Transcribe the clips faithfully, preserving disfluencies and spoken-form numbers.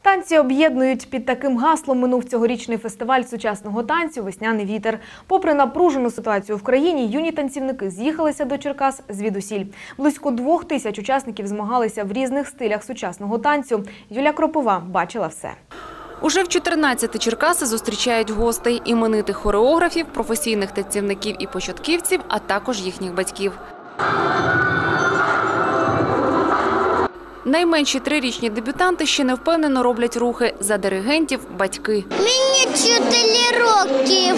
Танці об'єднують. Під таким гаслом минув цьогорічний фестиваль сучасного танцю «Весняний вітер». Попри напружену ситуацію в країні, юні танцівники з'їхалися до Черкас звідусіль. Близько двох тисяч учасників змагалися в різних стилях сучасного танцю. Юлія Кропова бачила все. Уже в чотирнадцяти Черкаси зустрічають гостей – іменитих хореографів, професійних танцівників і початківців, а також їхніх батьків. Найменші трирічні дебютанти ще не впевнено роблять рухи. За диригентів – батьки. Мені чотири роки.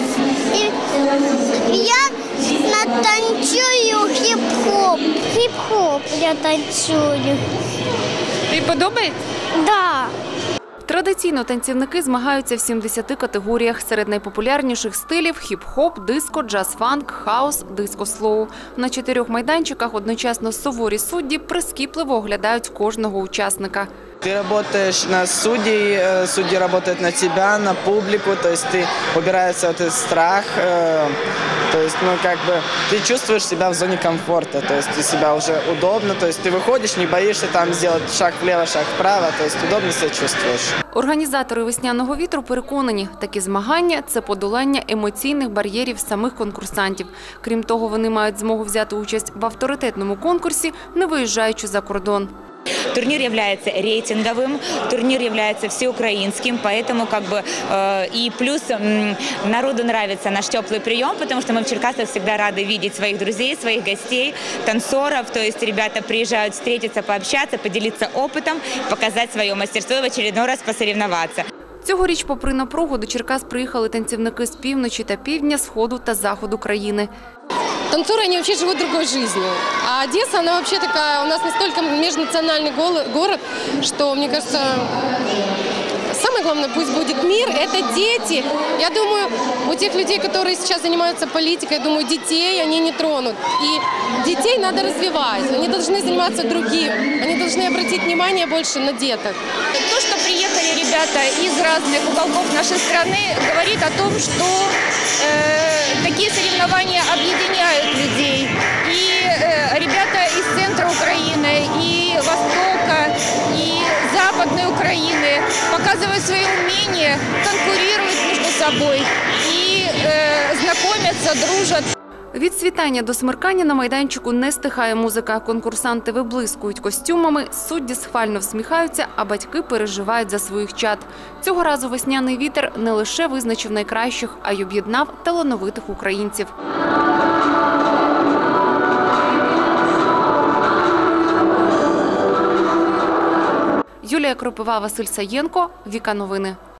Я натанцюю хіп-хоп. Хіп-хоп я танцюю. Тобі подобається? Да. Традиційно танцівники змагаються в сімдесяти категоріях. Серед найпопулярніших стилів – хіп-хоп, диско, джаз-фанк, хаус, диско-слоу. На чотирьох майданчиках одночасно суворі судді прискіпливо оглядають кожного учасника. Ты работаешь на судей, судьи работают на тебя, на публику, то есть ты убираешься этот страх, то есть, ну, как бы, ты чувствуешь себя в зоне комфорта, то есть ты себя уже удобно, то есть ты выходишь, не боишься там сделать шаг влево, шаг вправо, то есть удобно себя чувствуешь. Організатори «Весняного вітру» переконані, такі змагання – це подолання емоційних бар'єрів самих конкурсантів. Крім того, вони мають змогу взяти участь в авторитетному конкурсі, не виїжджаючи за кордон. Турнир является рейтинговым, турнир является всеукраинским, поэтому как бы э, и плюс э, народу нравится наш теплый прием, потому что мы в Черкасах всегда рады видеть своих друзей, своих гостей, танцоров, то есть ребята приезжают встретиться, пообщаться, поделиться опытом, показать свое мастерство и в очередной раз посоревноваться. Цьогоріч, попри напругу, до Черкас приїхали танцівники з півночі та півдня, сходу та заходу країни. Танцоры, они вообще живут другой жизнью. А Одесса, она вообще такая, у нас настолько межнациональный город, что, мне кажется, самое главное, пусть будет мир, это дети. Я думаю, у тех людей, которые сейчас занимаются политикой, я думаю, детей они не тронут. И детей надо развивать, они должны заниматься другим, они должны обратить внимание больше на деток. То, что приехали ребята из разных уголков нашей страны, говорит о том, что э, такие соревнования объединяют людей. И э, ребята из центра Украины, и Востока, и Западной Украины показывают свои умения, конкурируют между собой и э, знакомятся, дружат. Від світання до смеркання на майданчику не стихає музика. Конкурсанти виблискують костюмами, судді схвально всміхаються, а батьки переживають за своїх чад. Цього разу «Весняний вітер» не лише визначив найкращих, а й об'єднав талановитих українців. Юлія Кропова, Василь Саєнко, Віка Новини.